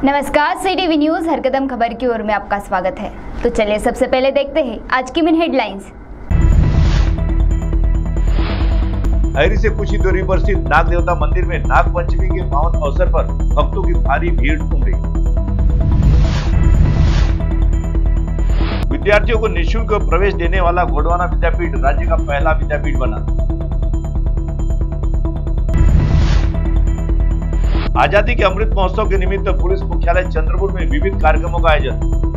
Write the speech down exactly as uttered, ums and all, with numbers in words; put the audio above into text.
नमस्कार, CTV news हर कदम खबर की ओर में आपका स्वागत है। तो चलिए सबसे पहले देखते हैं आज की मेन हेडलाइंस। अहरी से कुछ ही दूरी पर स्थित नाग देवता मंदिर में नाग पंचमी के पावन अवसर पर भक्तों की भारी भीड़ उमड़ी। विद्यार्थियों को निःशुल्क प्रवेश देने वाला गोंडवाना विद्यापीठ राज्य का पहला विद्यापीठ बना। आजादी के अमृत महोत्सव के निमित्त पुलिस मुख्यालय चंद्रपुर में विविध कार्यक्रमों का आयोजन।